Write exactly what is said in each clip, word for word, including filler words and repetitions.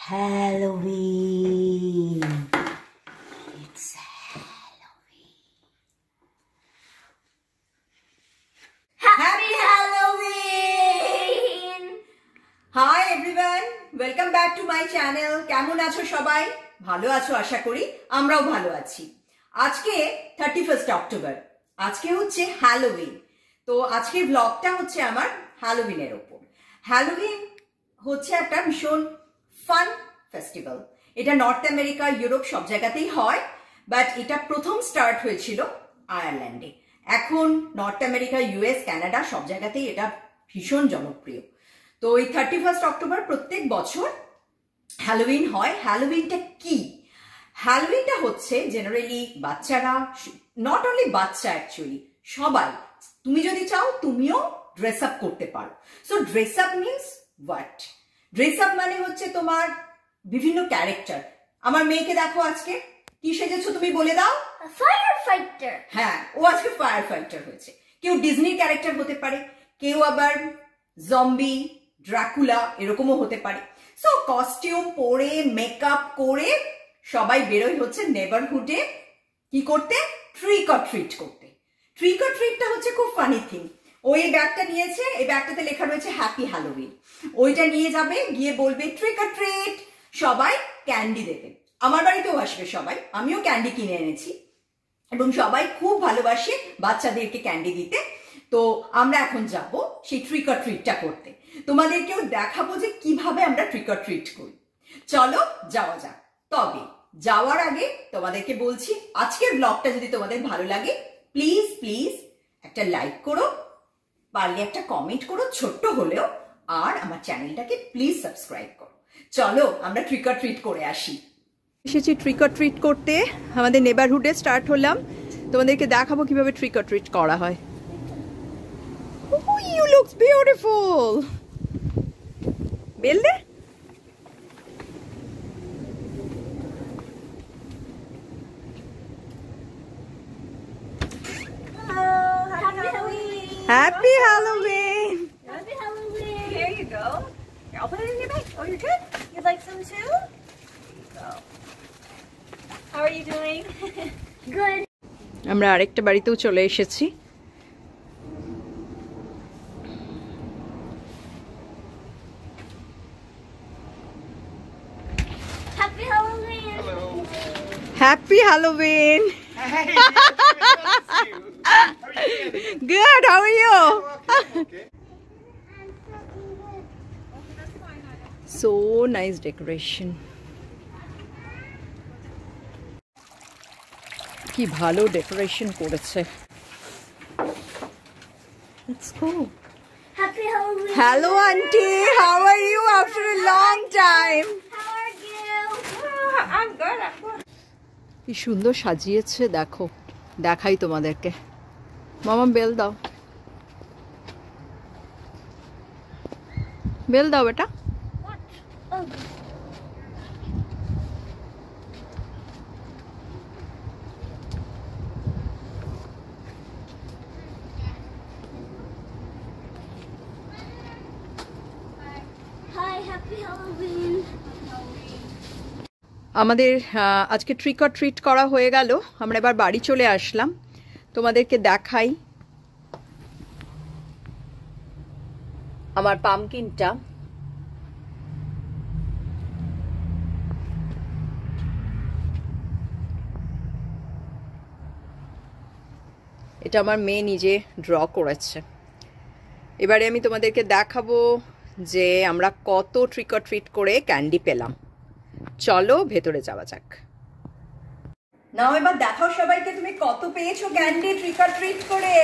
Halloween. It's Halloween. Happy Halloween! Hi everyone, welcome back to my channel. কেমন আছো সবাই? ভালো আছো আশা করি। আমরাও ভালো আছি। আজকে থার্টি ফার্স্ট অক্টোবর। আজকে হচ্ছে হ্যালোউইন। তো আজকের ব্লগটা হচ্ছে আমার হ্যালোউইনের উপর। হ্যালোউইন হচ্ছে একটা ভীষণ ফান ফেস্টিভ্যাল। এটা নর্থ আমেরিকা, ইউরোপ সব জায়গাতেই হয়, বাট এটা প্রথম স্টার্ট হয়েছিল আয়ারল্যান্ডে। এখন নর্থ আমেরিকা, ইউএস, কানাডা সব জায়গাতেই এটা ভীষণ জনপ্রিয়। তো এই থার্টি ফার্স্ট অক্টোবর প্রত্যেক বছর হ্যালোউইন হয়। হ্যালোউইনটা কি? হ্যালোউইনটা হচ্ছে জেনারেলি বাচ্চারা, নট অনলি বাচ্চা, অ্যাকচুয়ালি সবাই, তুমি যদি চাও তুমিও ড্রেস আপ করতে পারো। So dress up means what? Dress up মানে হচ্ছে তোমার বিভিন্ন ক্যারেক্টার। আমার মেয়েকে দেখো আজকে কি সেজেছো তুমি বলে দাও। Firefighter. হ্যাঁ, ও আজকে ফায়ার ফাইটার হয়েছে। কেউ ডিজনির ক্যারেক্টার হতে পারে, কেউ আবার জম্বি, ড্রাকুলা এরকমও হতে পারে। সো কস্টিউম পরে, মেকআপ করে সবাই বেরোয় হচ্ছে নেবারহুডে কি করতে? ট্রিক অর ট্রিট করতে। ট্রিক অর ট্রিটটা হচ্ছে খুব ফানি থিং। ওই ব্যাগটা নিয়েছে, এই ব্যাগটাতে লেখা রয়েছে হ্যাপি হ্যালোউইন। ওইটা নিয়ে যাবে, গিয়ে বলবে ট্রিক অর ট্রিট, সবাই ক্যান্ডি দেবে। আমার বাড়িতেও আসবে সবাই, আমিও ক্যান্ডি কিনে এনেছি এবং সবাই খুব ভালোবাসে বাচ্চাদেরকে ক্যান্ডি দিতে। তো আমরা এখন যাব সেই ট্রিক অর ট্রিটটা করতে। তোমাদেরকেও দেখাবো যে কিভাবে আমরা ট্রিক অর ট্রিট করি। চলো যাওয়া যাক। তবে যাওয়ার আগে তোমাদেরকে বলছি, আজকের ব্লগটা যদি তোমাদের ভালো লাগে প্লিজ প্লিজ একটা লাইক করো, পারলে একটা কমেন্ট করো ছোট্ট হলেও, আর আমার চ্যানেলটাকে প্লিজ সাবস্ক্রাইব করো। চলো আমরা ট্রিক অর ট্রিট করে আসি। এসেছি ট্রিক অর ট্রিট করতে, আমাদের নেবারহুডে স্টার্ট হলাম। তোমাদেরকে দেখাবো কিভাবে ট্রিক অর ট্রিট করা হয়। Oh, you look beautiful. Bell দে। Happy Halloween! Happy Halloween! Here you go. Here, I'll put it in your bag. Oh, you're good? You'd like some too? So, how are you doing? Good. আমরা আরেকটা বাড়িতেও চলে এসেছি। Happy Halloween! Hello. Happy Halloween! Hey, Good, how are you? okay. So nice decoration. কি ভালো decoration করেছে। Let's go. Happy Halloween! Hello auntie, how are you after a long time? How are you? Oh, I'm good. I'm good. কি সুন্দর সাজিয়েছে দেখো, দেখাই তোমাদেরকে। মামা বেল দাও, বেল দাও বেটা। What? Oh. Hi, happy Halloween. আমাদের আজকে ট্রিক অর ট্রিট করা হয়ে গেল, আমরা এবার বাড়ি চলে আসলাম। তোমাদেরকে দেখাই আমার পামকিনটা। এটা আমার মেয়ে নিজে ড্র করেছে। এবারে আমি তোমাদেরকে দেখাবো যে আমরা কত ট্রিক অর ট্রিট করে ক্যান্ডি পেলাম। চলো ভেতরে যাওয়া যাক। নাও এবার দেখাও সবাইকে তুমি কত পেয়েছো ক্যান্ডি ট্রিক অর ট্রিট করে।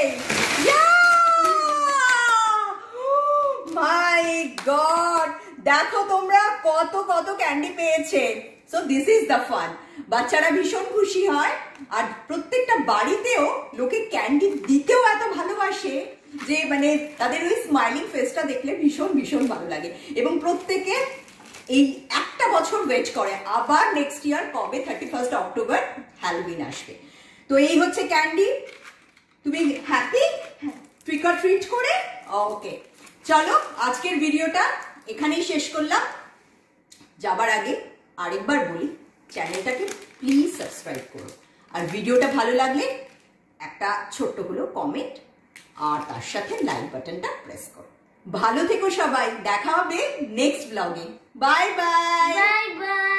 মাই গড, দেখো তোমরা কত কত ক্যান্ডি পেয়েছে। So this is the fun. বাচ্চারা ভীষণ খুশি হয়, আর প্রত্যেকটা বাড়িতেও লোকে ক্যান্ডি দিতেও এত ভালোবাসে যে মানে তাদের ওই স্মাইলিং ফেসটা দেখলে ভীষণ ভীষণ ভালো লাগে। এবং প্রত্যেকে এই একটা বছর ওয়েট করে আবার নেক্সট ইয়ার কবে থার্টি ফার্স্ট অক্টোবর হ্যালোউইন আসবে। তো এই হচ্ছে ক্যান্ডি। তুমি হ্যাপি ট্রিক অর ট্রিট করে? ওকে, চলো আজকের ভিডিওটা এখানেই শেষ করলাম। যাবার আগে আরেকবার বলি, চ্যানেলটাকে প্লিজ সাবস্ক্রাইব করো, আর ভিডিওটা ভালো লাগলে একটা ছোট্ট হলো কমেন্ট আর তার সাথে লাইক বাটনটা প্রেস করো। ভালো থেকো সবাই, দেখা হবে next blog. Bye bye. Bye bye.